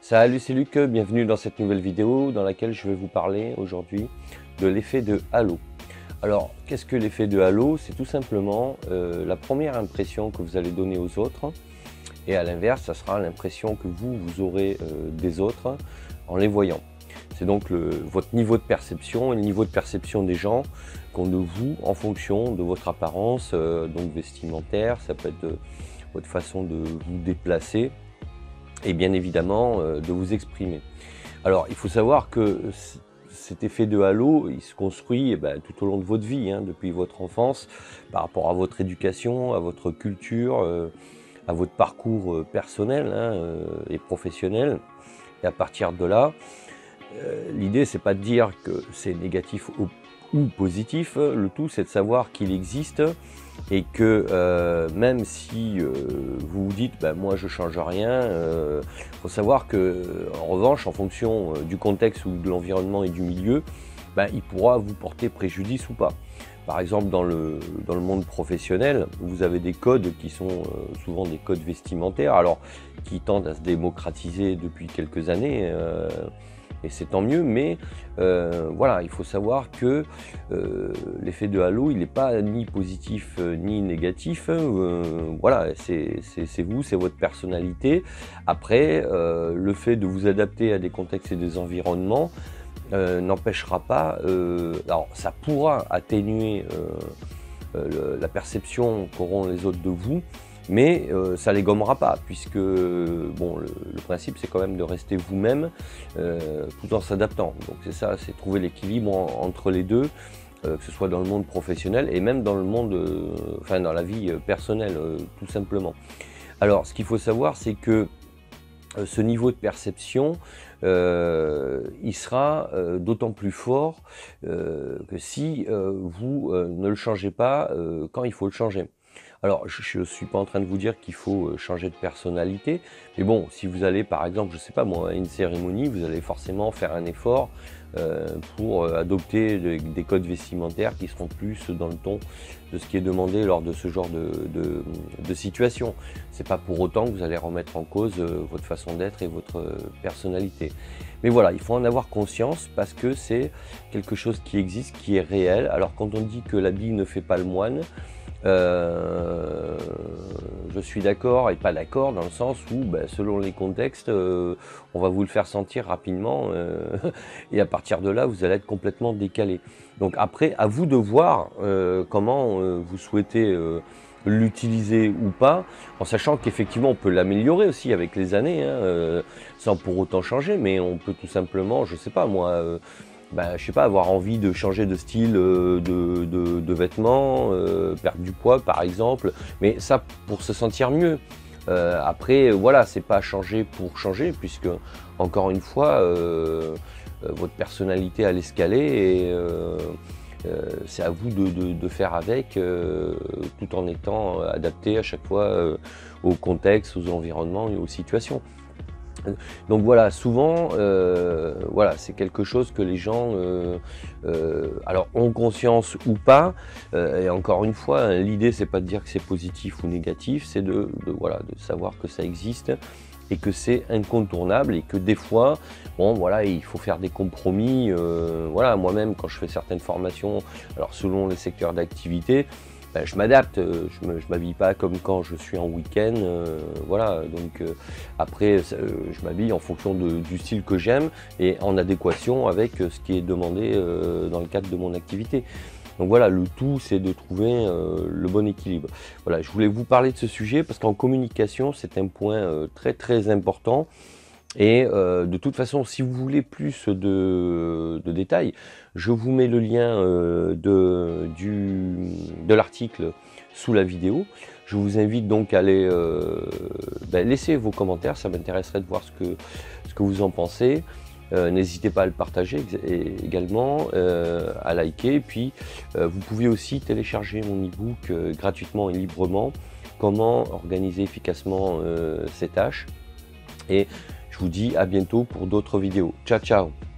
Salut, c'est Luc, bienvenue dans cette nouvelle vidéo dans laquelle je vais vous parler aujourd'hui de l'effet de halo. Alors, qu'est-ce que l'effet de halo? C'est tout simplement la première impression que vous allez donner aux autres, et à l'inverse, ça sera l'impression que vous aurez des autres en les voyant. C'est donc votre niveau de perception et le niveau de perception des gens qu'ont de vous en fonction de votre apparence, donc vestimentaire, ça peut être votre façon de vous déplacer, et bien évidemment de vous exprimer. Alors il faut savoir que cet effet de halo, il se construit tout au long de votre vie, depuis votre enfance, par rapport à votre éducation, à votre culture, à votre parcours personnel et professionnel. Et à partir de là, l'idée c'est pas de dire que c'est négatif ou positif, le tout c'est de savoir qu'il existe et que même si vous vous dites moi je change rien, faut savoir que en revanche en fonction du contexte ou de l'environnement et du milieu, il pourra vous porter préjudice ou pas. Par exemple dans le monde professionnel, vous avez des codes qui sont souvent des codes vestimentaires, alors qui tendent à se démocratiser depuis quelques années, et c'est tant mieux, mais voilà, il faut savoir que l'effet de halo, il n'est pas ni positif ni négatif. Voilà, c'est vous, c'est votre personnalité. Après, le fait de vous adapter à des contextes et des environnements n'empêchera pas, alors ça pourra atténuer la perception qu'auront les autres de vous, mais ça ne les gommera pas, puisque bon, le principe c'est quand même de rester vous-même tout en s'adaptant. Donc c'est ça, c'est trouver l'équilibre entre les deux, que ce soit dans le monde professionnel et même dans le monde, enfin dans la vie personnelle, tout simplement. Alors ce qu'il faut savoir, c'est que ce niveau de perception, il sera d'autant plus fort que si vous ne le changez pas quand il faut le changer. Alors, je ne suis pas en train de vous dire qu'il faut changer de personnalité, mais bon, si vous allez par exemple, je ne sais pas moi, à une cérémonie, vous allez forcément faire un effort pour adopter des codes vestimentaires qui seront plus dans le ton de ce qui est demandé lors de ce genre de situation. Ce n'est pas pour autant que vous allez remettre en cause votre façon d'être et votre personnalité. Mais voilà, il faut en avoir conscience parce que c'est quelque chose qui existe, qui est réel. Alors quand on dit que l'habit ne fait pas le moine, je suis d'accord et pas d'accord dans le sens où selon les contextes on va vous le faire sentir rapidement et à partir de là vous allez être complètement décalé. Donc après à vous de voir comment vous souhaitez l'utiliser ou pas, en sachant qu'effectivement on peut l'améliorer aussi avec les années, sans pour autant changer, mais on peut tout simplement, je sais pas moi, je sais pas, avoir envie de changer de style de vêtements, perdre du poids par exemple, mais ça pour se sentir mieux. Après voilà, c'est pas changer pour changer, puisque encore une fois votre personnalité elle est escalée et c'est à vous de faire avec, tout en étant adapté à chaque fois au contexte, aux environnements et aux situations. Donc voilà, souvent, voilà, c'est quelque chose que les gens alors ont conscience ou pas, et encore une fois, l'idée c'est pas de dire que c'est positif ou négatif, c'est voilà, de savoir que ça existe et que c'est incontournable et que des fois, bon voilà, il faut faire des compromis. Voilà, moi-même quand je fais certaines formations, alors selon les secteurs d'activité, je m'adapte, je m'habille pas comme quand je suis en week-end, voilà, donc après je m'habille en fonction du style que j'aime et en adéquation avec ce qui est demandé dans le cadre de mon activité. Donc voilà, le tout c'est de trouver le bon équilibre. Voilà, je voulais vous parler de ce sujet parce qu'en communication c'est un point très très important. Et de toute façon, si vous voulez plus de détails, je vous mets le lien de l'article sous la vidéo. Je vous invite donc à aller laisser vos commentaires, ça m'intéresserait de voir ce que vous en pensez. N'hésitez pas à le partager également, à liker. Et puis, vous pouvez aussi télécharger mon e-book gratuitement et librement, comment organiser efficacement ses tâches. Et je vous dis à bientôt pour d'autres vidéos. Ciao, ciao!